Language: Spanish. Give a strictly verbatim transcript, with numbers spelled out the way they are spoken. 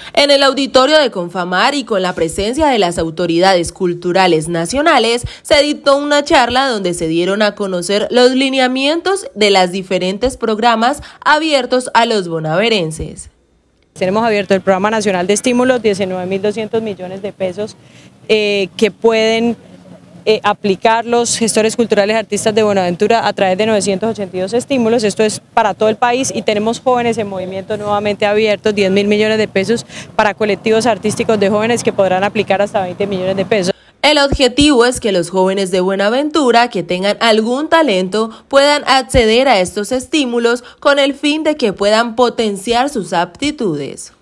En el auditorio de Confamar y con la presencia de las autoridades culturales nacionales, se dictó una charla donde se dieron a conocer los lineamientos de los diferentes programas abiertos a los bonaerenses. Tenemos abierto el Programa Nacional de Estímulos, diecinueve mil doscientos millones de pesos eh, que pueden eh, aplicar los gestores culturales artistas de Buenaventura a través de novecientos ochenta y dos estímulos. Esto es para todo el país y tenemos jóvenes en movimiento nuevamente abiertos, diez mil millones de pesos para colectivos artísticos de jóvenes que podrán aplicar hasta veinte millones de pesos. El objetivo es que los jóvenes de Buenaventura que tengan algún talento puedan acceder a estos estímulos con el fin de que puedan potenciar sus aptitudes.